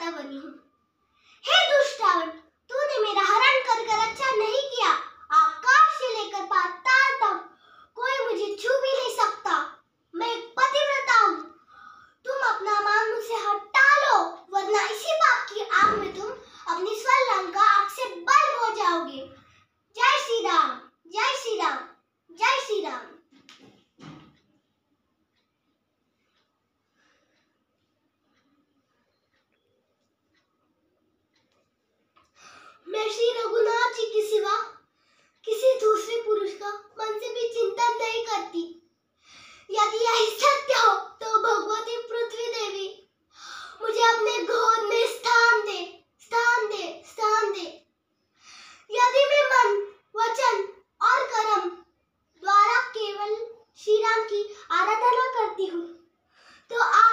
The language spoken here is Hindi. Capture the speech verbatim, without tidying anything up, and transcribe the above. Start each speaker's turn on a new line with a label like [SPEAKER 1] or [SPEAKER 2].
[SPEAKER 1] माता बनी हूँ। हे दुष्ट रावण, तूने मेरा हरण कर कर अच्छा नहीं किया। आकाश से लेकर पाताल तक कोई मुझे छू भी नहीं सकता। मैं एक पतिव्रता हूँ। तुम अपना मान मुझसे हटा लो, वरना इसी पाप की आग में तुम अपनी स्वर्णलंका आग से बर्बाद हो जाओगे। जय श्री राम, जय श्री राम, जय श्री राम। मैं श्री रघुनाथ जी के सिवा किसी दूसरे पुरुष का मन से भी चिंतन नहीं करती। यदि यही सत्य हो तो भगवती पृथ्वी देवी मुझे अपने गोद में स्थान दे, स्थान दे, स्थान दे। यदि मैं मन, वचन और कर्म द्वारा केवल श्री राम की आराधना करती हूँ तो